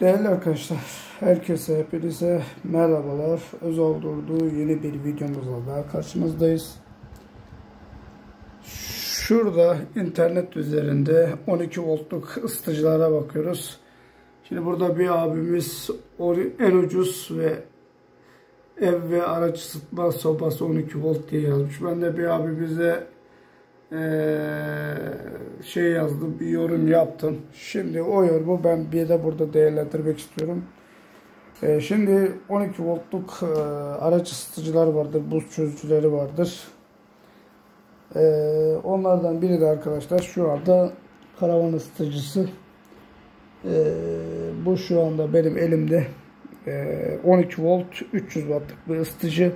Değerli arkadaşlar, hepinize merhabalar. Özal Durdu yeni bir videomuzla daha karşınızdayız. Şurada internet üzerinde 12 voltluk ısıtıcılara bakıyoruz. Şimdi burada bir abimiz en ucuz ve ev ve araç ısıtma sobası 12 volt diye yazmış. Ben de bir abimize yazdım, bir yorum yaptım. Şimdi o yorumu ben bir de burada değerlendirmek istiyorum. Şimdi 12 voltluk araç ısıtıcılar vardır, buz çözücüleri vardır. Onlardan biri de arkadaşlar şu anda karavan ısıtıcısı. Bu şu anda benim elimde 12 volt 300 wattlık bir ısıtıcı.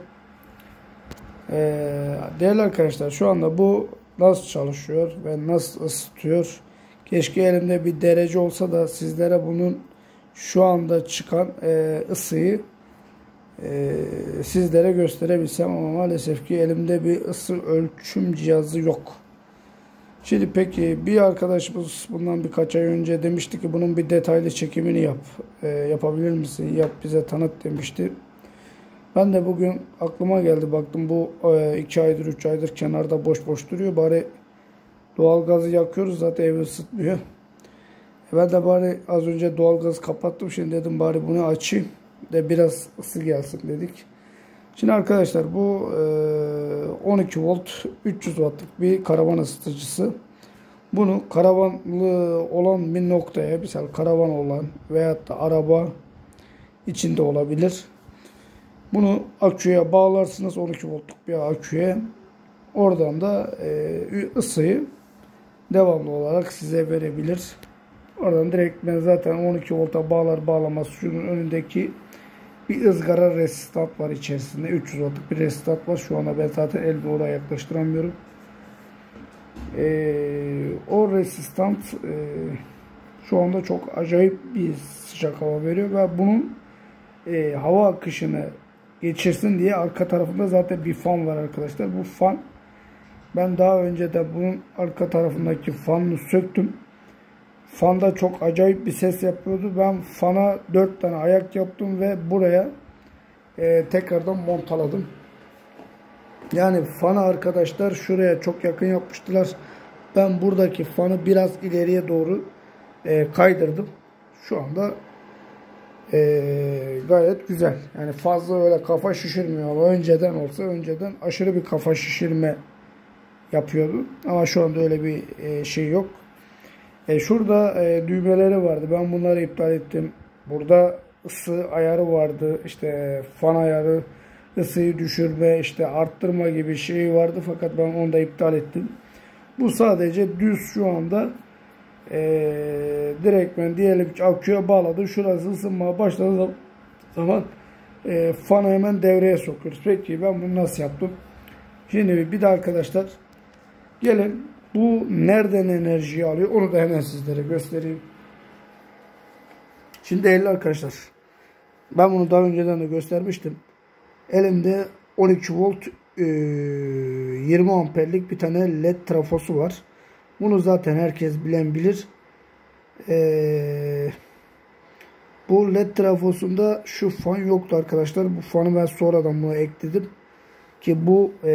Değerli arkadaşlar, şu anda bu nasıl çalışıyor ve nasıl ısıtıyor? Keşke elimde bir derece olsa da sizlere bunun şu anda çıkan ısıyı sizlere gösterebilsem, ama maalesef ki elimde bir ısı ölçüm cihazı yok. Şimdi peki bir arkadaşımız bundan birkaç ay önce demişti ki bunun bir detaylı çekimini yapabilir misin? Yap bize tanıt demişti. Ben de bugün aklıma geldi, baktım bu 2 aydır 3 aydır kenarda boş boş duruyor. Bari doğalgazı yakıyoruz, zaten evi ısıtmıyor. Ben de bari az önce doğalgazı kapattım, şimdi dedim bari bunu açayım de biraz ısı gelsin dedik. Şimdi arkadaşlar bu 12 volt 300 wattlık bir karavan ısıtıcısı. Bunu karavanlı olan bir noktaya, mesela karavan olan veyahut da araba içinde olabilir. Bunu aküye bağlarsınız, 12 voltluk bir aküye. Oradan da ısıyı devamlı olarak size verebilir. Oradan direkt ben zaten 12 volta bağlar bağlamaz şunun önündeki bir ızgara resistant var içerisinde. 300 wattlık bir resistant var. Şu anda ben zaten elde oraya yaklaştıramıyorum. O resistant şu anda çok acayip bir sıcak hava veriyor ve bunun hava akışını geçirsin diye arka tarafında zaten bir fan var arkadaşlar. Bu fan, ben daha önce de bunun arka tarafındaki fanını söktüm. Fanda çok acayip bir ses yapıyordu. Ben fana 4 tane ayak yaptım ve buraya tekrardan montaladım. Yani fanı arkadaşlar şuraya çok yakın yapmıştılar. Ben buradaki fanı biraz ileriye doğru kaydırdım. Şu anda gayet güzel. Yani fazla öyle kafa şişirmiyor, ama önceden aşırı bir kafa şişirme yapıyordu. Ama şu anda öyle bir şey yok. Şurada düğmeleri vardı. Ben bunları iptal ettim. Burada ısı ayarı vardı. İşte fan ayarı, ısıyı düşürme, işte arttırma gibi şey vardı. Fakat ben onu da iptal ettim. Bu sadece düz şu anda direkt ben diyelim ki aküye bağladım. Şurası ısınmaya başladığı zaman fanı hemen devreye sokuyoruz. Peki ben bunu nasıl yaptım? Şimdi bir de arkadaşlar gelin bu nereden enerjiyi alıyor onu da hemen sizlere göstereyim. Şimdi değerli arkadaşlar, ben bunu daha önceden de göstermiştim. Elimde 12 volt 20 amperlik bir tane led trafosu var. Bunu zaten herkes bilen bilir. Bu led trafosunda şu fan yoktu arkadaşlar. Bu fanı ben sonradan buna ekledim. Ki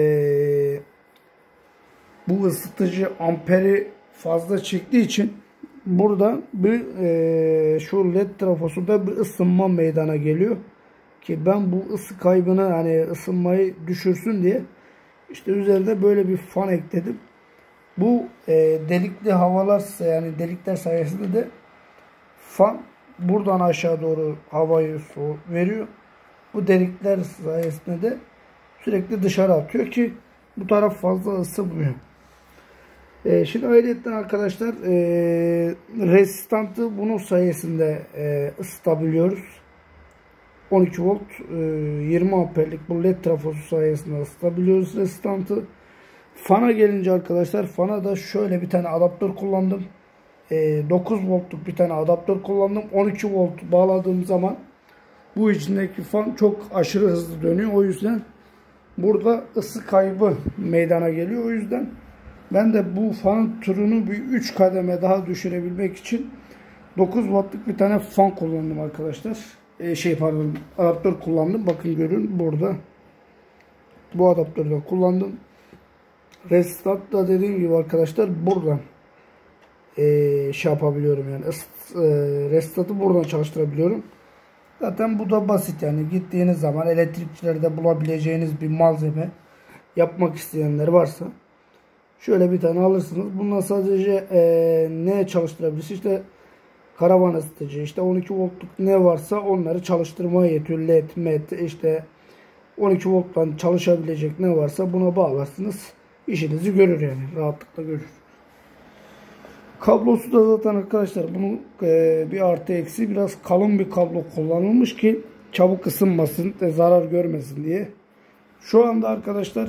bu ısıtıcı amperi fazla çektiği için burada bir şu led trafosunda bir ısınma meydana geliyor. Ki ben bu ısı kaybını, hani ısınmayı düşürsün diye işte üzerinde böyle bir fan ekledim. Bu delikli havalar, yani delikler sayesinde de fan buradan aşağı doğru havayı veriyor. Bu delikler sayesinde de sürekli dışarı atıyor ki bu taraf fazla ısınmıyor. Şimdi ayrıca arkadaşlar resistantı bunun sayesinde ısıtabiliyoruz. 12 volt 20 amperlik bu led trafosu sayesinde ısıtabiliyoruz resistantı. Fana gelince arkadaşlar, fana da şöyle bir tane adaptör kullandım. 9 voltluk bir tane adaptör kullandım. 12 volt bağladığım zaman bu içindeki fan çok aşırı hızlı dönüyor. O yüzden burada ısı kaybı meydana geliyor. O yüzden ben de bu fan türünü bir 3 kademe daha düşürebilmek için 9 wattlık bir tane fan kullandım arkadaşlar. Adaptör kullandım. Bakın görün burada. Bu adaptörü de kullandım. Restart da dediğim gibi arkadaşlar buradan yapabiliyorum yani. Restart'ı buradan çalıştırabiliyorum. Zaten bu da basit yani. Gittiğiniz zaman elektrikçilerde bulabileceğiniz bir malzeme, yapmak isteyenler varsa şöyle bir tane alırsınız. Bununla sadece ne çalıştırabilirsiniz? İşte karavan ısıtıcı, işte 12 voltluk ne varsa onları çalıştırmaya yetiyor. LED, MET, işte 12 volttan çalışabilecek ne varsa buna bağlarsınız. İşinizi görür yani. Rahatlıkla görür. Kablosu da zaten arkadaşlar bunun bir artı eksi biraz kalın bir kablo kullanılmış ki çabuk ısınmasın, zarar görmesin diye. Şu anda arkadaşlar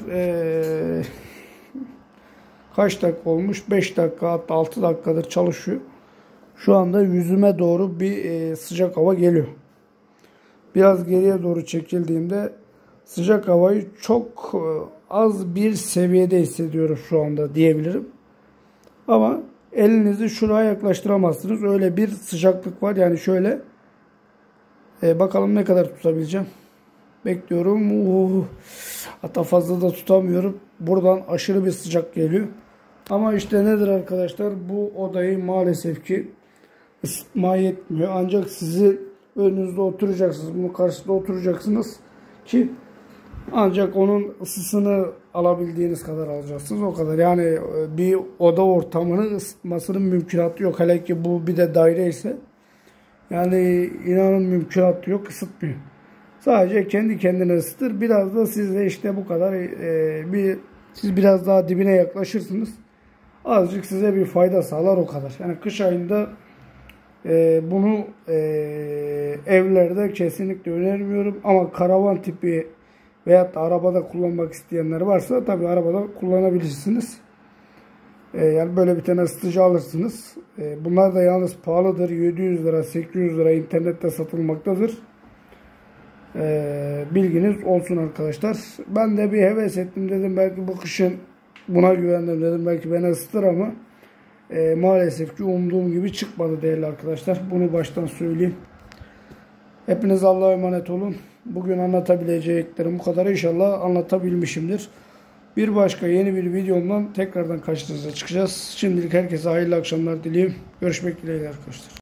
kaç dakika olmuş? 5 dakika hatta 6 dakikadır çalışıyor. Şu anda yüzüme doğru bir sıcak hava geliyor. Biraz geriye doğru çekildiğimde sıcak havayı çok az bir seviyede hissediyorum şu anda diyebilirim. Ama elinizi şuraya yaklaştıramazsınız. Öyle bir sıcaklık var. Yani şöyle bakalım ne kadar tutabileceğim. Bekliyorum. Hatta fazla da tutamıyorum. Buradan aşırı bir sıcak geliyor. Ama işte nedir arkadaşlar? Bu odayı maalesef ki ısıtmaya yetmiyor. Ancak sizi önünüzde oturacaksınız. Bunun karşısında oturacaksınız ki ancak onun ısısını alabildiğiniz kadar alacaksınız. O kadar. Yani bir oda ortamını ısıtmasının mümkünatı yok. Hele ki bu bir de daire ise yani inanın mümkünatı yok. Isıtmıyor. Sadece kendi kendine ısıtır. Biraz da sizde işte bu kadar siz biraz daha dibine yaklaşırsınız. Azıcık size bir fayda sağlar o kadar. Yani kış ayında bunu evlerde kesinlikle önermiyorum. Ama karavan tipi veyahut da arabada kullanmak isteyenler varsa tabi arabada kullanabilirsiniz. Yani böyle bir tane ısıtıcı alırsınız. Bunlar da yalnız pahalıdır. 700 lira 800 lira internette satılmaktadır. Bilginiz olsun arkadaşlar. Ben de bir heves ettim, dedim belki bu kışın buna güvendim, dedim belki beni ısıtır ama maalesef ki umduğum gibi çıkmadı değerli arkadaşlar. Bunu baştan söyleyeyim. Hepiniz Allah'a emanet olun. Bugün anlatabileceklerim bu kadar. İnşallah anlatabilmişimdir. Bir başka yeni bir videomdan tekrardan karşınıza çıkacağız. Şimdilik herkese hayırlı akşamlar dileyim. Görüşmek dileğiyle arkadaşlar.